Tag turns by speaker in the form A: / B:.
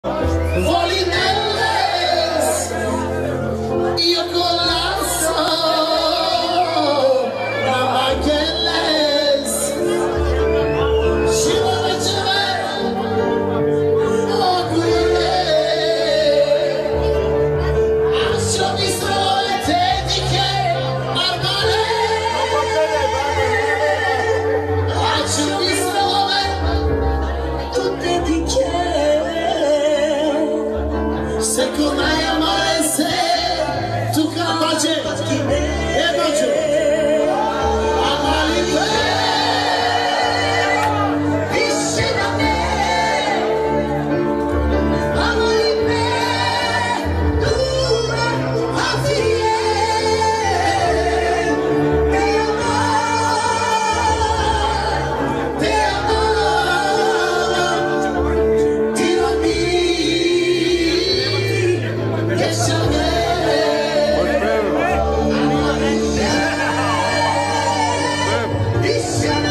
A: Volinelles, io con l'asso, Ramagelles, Shimona Jemel, Ogure, Ascio Mistrole, Tedike, Armale, Ascio Mistrole, tutte di che. Se come amare se tu capace e bacio amali te dice da me amali me tu affie te amo ti rompi. Yes,